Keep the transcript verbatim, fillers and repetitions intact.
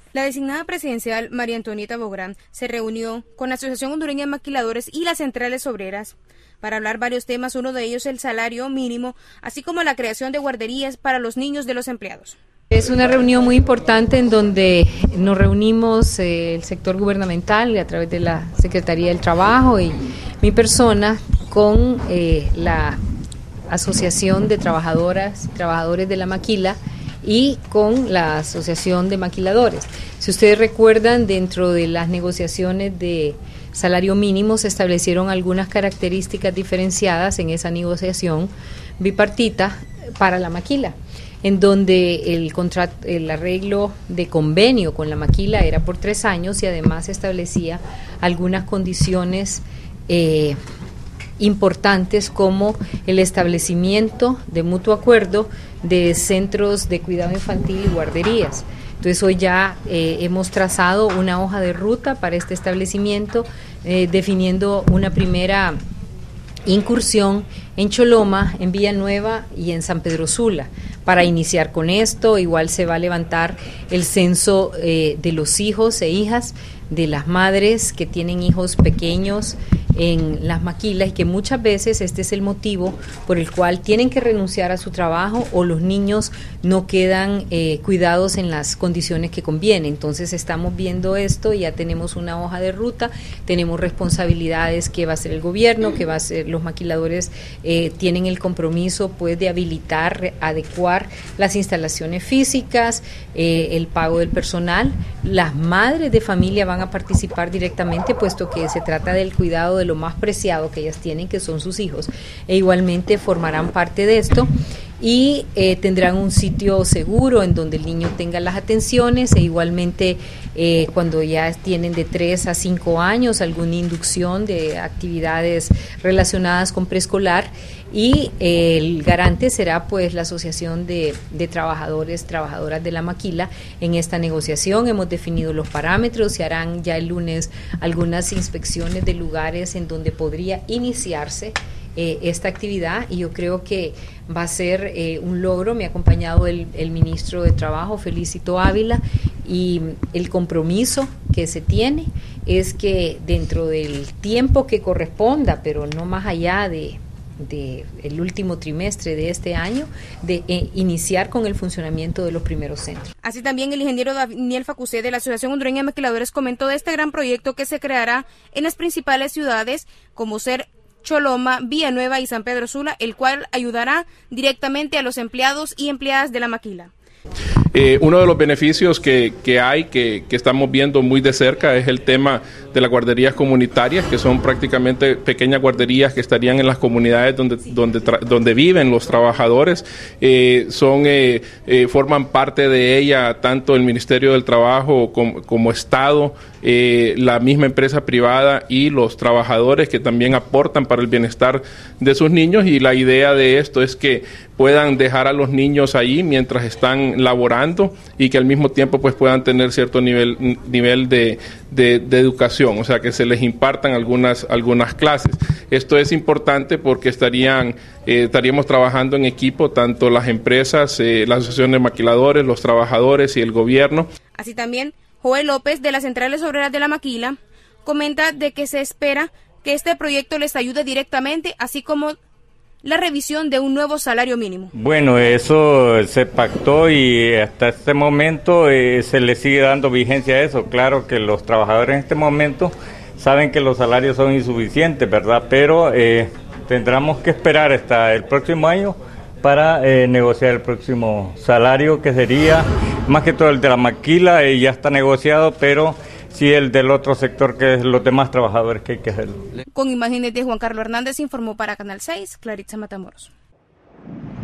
La designada presidencial María Antonieta Bográn se reunió con la Asociación Hondureña de Maquiladores y las centrales obreras para hablar varios temas, uno de ellos el salario mínimo, así como la creación de guarderías para los niños de los empleados. Es una reunión muy importante en donde nos reunimos eh, el sector gubernamental a través de la Secretaría del Trabajo y mi persona con eh, la Asociación de Trabajadoras y Trabajadores de la Maquila y con la Asociación de Maquiladores. Si ustedes recuerdan, dentro de las negociaciones de salario mínimo se establecieron algunas características diferenciadas en esa negociación bipartita para la maquila, en donde el contrato, el arreglo de convenio con la maquila era por tres años y además establecía algunas condiciones eh, importantes como el establecimiento de mutuo acuerdo de centros de cuidado infantil y guarderías. Entonces hoy ya eh, hemos trazado una hoja de ruta para este establecimiento, eh, definiendo una primera incursión en Choloma, en Villanueva y en San Pedro Sula. Para iniciar con esto, igual se va a levantar el censo eh, de los hijos e hijas de las madres que tienen hijos pequeños en las maquilas y que muchas veces este es el motivo por el cual tienen que renunciar a su trabajo o los niños no quedan eh, cuidados en las condiciones que conviene. Entonces estamos viendo esto, ya tenemos una hoja de ruta, tenemos responsabilidades que va a hacer el gobierno, que va a ser los maquiladores eh, tienen el compromiso pues de habilitar, adecuar las instalaciones físicas, eh, el pago del personal. Las madres de familia van a participar directamente puesto que se trata del cuidado de lo más preciado que ellas tienen, que son sus hijos, e igualmente formarán parte de esto y eh, tendrán un sitio seguro en donde el niño tenga las atenciones e igualmente eh, cuando ya tienen de tres a cinco años alguna inducción de actividades relacionadas con preescolar y eh, el garante será pues la Asociación de, de Trabajadores, Trabajadoras de la Maquila. En esta negociación hemos definido los parámetros, se harán ya el lunes algunas inspecciones de lugares en donde podría iniciarse Eh, esta actividad y yo creo que va a ser eh, un logro. Me ha acompañado el, el ministro de Trabajo, Felicito Ávila, y el compromiso que se tiene es que dentro del tiempo que corresponda, pero no más allá de, de el último trimestre de este año, de eh, iniciar con el funcionamiento de los primeros centros. Así también el ingeniero Daniel Facusé de la Asociación Hondureña de Maquiladores comentó de este gran proyecto que se creará en las principales ciudades como ser Choloma, Villanueva y San Pedro Sula, el cual ayudará directamente a los empleados y empleadas de la maquila. Eh, uno de los beneficios que, que hay, que, que estamos viendo muy de cerca, es el tema de las guarderías comunitarias, que son prácticamente pequeñas guarderías que estarían en las comunidades donde, donde, donde viven los trabajadores. Eh, son, eh, eh, forman parte de ella tanto el Ministerio del Trabajo como, como Estado, eh, la misma empresa privada y los trabajadores que también aportan para el bienestar de sus niños, y la idea de esto es que puedan dejar a los niños ahí mientras están laborando y que al mismo tiempo pues puedan tener cierto nivel, nivel de, de, de educación, o sea que se les impartan algunas, algunas clases. Esto es importante porque estarían, eh, estaríamos trabajando en equipo, tanto las empresas, eh, la Asociación de Maquiladores, los trabajadores y el gobierno. Así también, Joel López de las Centrales Obreras de la Maquila comenta de que se espera que este proyecto les ayude directamente, así como la revisión de un nuevo salario mínimo. Bueno, eso se pactó y hasta este momento eh, se le sigue dando vigencia a eso. Claro que los trabajadores en este momento saben que los salarios son insuficientes, ¿verdad? Pero eh, tendremos que esperar hasta el próximo año para eh, negociar el próximo salario, que sería más que todo el de la maquila, eh, ya está negociado, pero sí el del otro sector, que es los demás trabajadores, que hay que hacerlo. Con imágenes de Juan Carlos Hernández informó para Canal seis, Claritza Matamoros.